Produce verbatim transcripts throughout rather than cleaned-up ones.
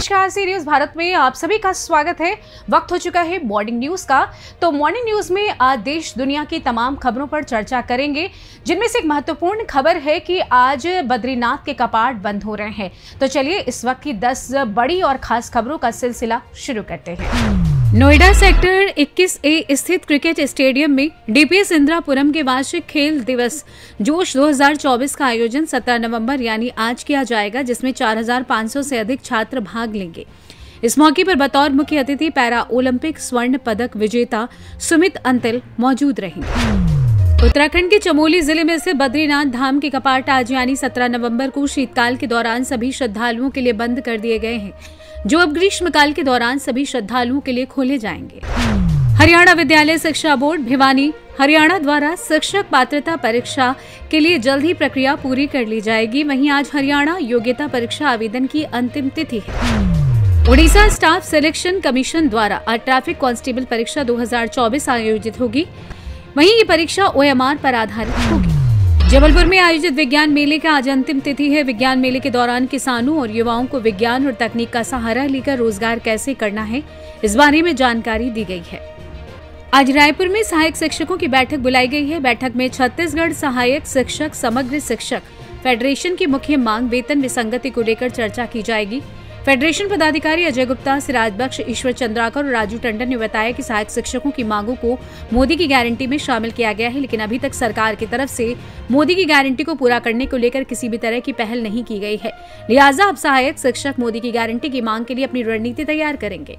नमस्कार, सी न्यूज भारत में आप सभी का स्वागत है। वक्त हो चुका है मॉर्निंग न्यूज का। तो मॉर्निंग न्यूज में आज देश दुनिया की तमाम खबरों पर चर्चा करेंगे, जिनमें से एक महत्वपूर्ण खबर है कि आज बद्रीनाथ के कपाट बंद हो रहे हैं। तो चलिए इस वक्त की दस बड़ी और खास खबरों का सिलसिला शुरू करते हैं। नोएडा सेक्टर इक्कीस ए स्थित क्रिकेट स्टेडियम में डीपीएस इंदिरापुरम के वार्षिक खेल दिवस जोश दो हज़ार चौबीस का आयोजन सत्रह नवंबर यानी आज किया जाएगा, जिसमें चार हज़ार पाँच सौ से अधिक छात्र भाग लेंगे। इस मौके पर बतौर मुख्य अतिथि पैरा ओलंपिक स्वर्ण पदक विजेता सुमित अंतिल मौजूद रहेंगे। उत्तराखंड के चमोली जिले में स्थित बद्रीनाथ धाम के कपाट आज यानी सत्रह नवंबर को शीतकाल के दौरान सभी श्रद्धालुओं के लिए बंद कर दिए गए हैं, जो अब ग्रीष्मकाल के दौरान सभी श्रद्धालुओं के लिए खोले जाएंगे। हरियाणा विद्यालय शिक्षा बोर्ड भिवानी हरियाणा द्वारा शिक्षक पात्रता परीक्षा के लिए जल्द ही प्रक्रिया पूरी कर ली जाएगी। वहीं आज हरियाणा योग्यता परीक्षा आवेदन की अंतिम तिथि है। उड़ीसा स्टाफ सिलेक्शन कमीशन द्वारा आज ट्रैफिक कांस्टेबल परीक्षा दो हज़ार चौबीस आयोजित होगी। वहीं ये परीक्षा ओएमआर पर आधारित होगी। जबलपुर में आयोजित विज्ञान मेले का आज अंतिम तिथि है। विज्ञान मेले के दौरान किसानों और युवाओं को विज्ञान और तकनीक का सहारा लेकर रोजगार कैसे करना है, इस बारे में जानकारी दी गई है। आज रायपुर में सहायक शिक्षकों की बैठक बुलाई गई है। बैठक में छत्तीसगढ़ सहायक शिक्षक समग्र शिक्षक फेडरेशन की मुख्य मांग वेतन विसंगति को लेकर चर्चा की जाएगी। फेडरेशन पदाधिकारी अजय गुप्ता, सिराज बख्श, ईश्वर चंद्राकर और राजू टंडन ने बताया कि सहायक शिक्षकों की मांगों को मोदी की गारंटी में शामिल किया गया है, लेकिन अभी तक सरकार की तरफ से मोदी की गारंटी को पूरा करने को लेकर किसी भी तरह की पहल नहीं की गई है। लिहाजा अब सहायक शिक्षक मोदी की गारंटी की मांग के लिए अपनी रणनीति तैयार करेंगे।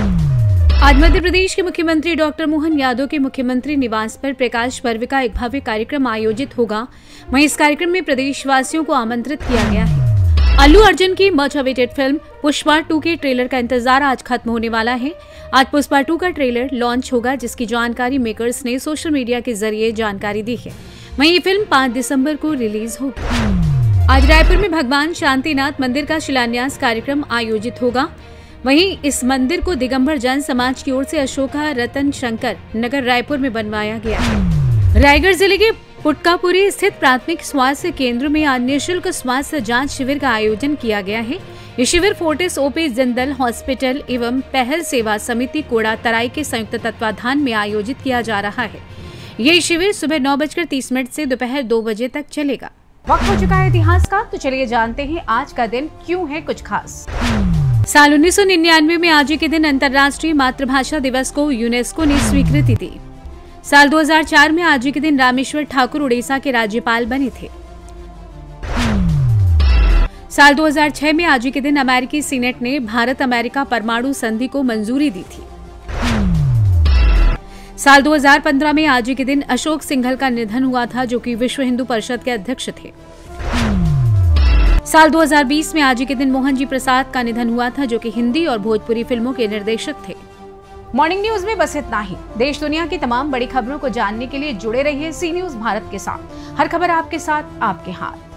आज मध्य प्रदेश के मुख्यमंत्री डॉक्टर मोहन यादव के मुख्यमंत्री निवास पर प्रकाश पर्व का एक भव्य कार्यक्रम आयोजित होगा। वहीं इस कार्यक्रम में प्रदेशवासियों को आमंत्रित किया गया है। अल्लू अर्जुन की much awaited film Pushpa two के ट्रेलर का इंतजार आज खत्म होने वाला है। आज पुष्पा टू का ट्रेलर लॉन्च होगा, जिसकी जानकारी मेकर्स ने सोशल मीडिया के जरिए जानकारी दी है। वहीं ये फिल्म पाँच दिसंबर को रिलीज होगी। आज रायपुर में भगवान शांतिनाथ मंदिर का शिलान्यास कार्यक्रम आयोजित होगा। वहीं इस मंदिर को दिगंबर जैन समाज की ओर से अशोका रतन शंकर नगर रायपुर में बनवाया गया है। रायगढ़ जिले के पुटकापुरी स्थित प्राथमिक स्वास्थ्य केंद्र में आज निःशुल्क स्वास्थ्य जांच शिविर का आयोजन किया गया है। ये शिविर फोर्टिस ओपी जिंदल हॉस्पिटल एवं पहल सेवा समिति कोड़ा तराई के संयुक्त तत्वाधान में आयोजित किया जा रहा है। ये शिविर सुबह नौ बजकर तीस मिनट से दोपहर दो बजे तक चलेगा। वक्त हो चुका है इतिहास का, तो चलिए जानते हैं आज का दिन क्यों है कुछ खास। साल उन्नीस सौ निन्यानवे में आज ही के दिन अंतर्राष्ट्रीय मातृभाषा दिवस को यूनेस्को ने स्वीकृति दी। साल दो हज़ार चार में आज ही के दिन रामेश्वर ठाकुर उड़ीसा के राज्यपाल बने थे। साल दो हज़ार छह में आज ही के दिन अमेरिकी सीनेट ने भारत अमेरिका परमाणु संधि को मंजूरी दी थी। साल दो हज़ार पंद्रह में आज ही के दिन अशोक सिंघल का निधन हुआ था, जो कि विश्व हिंदू परिषद के अध्यक्ष थे। साल दो हज़ार बीस में आज ही के दिन मोहन जी प्रसाद का निधन हुआ था, जो कि हिंदी और भोजपुरी फिल्मों के निर्देशक थे। मॉर्निंग न्यूज में बस इतना ही। देश दुनिया की तमाम बड़ी खबरों को जानने के लिए जुड़े रहिए सी न्यूज भारत के साथ। हर खबर आपके साथ, आपके हाथ।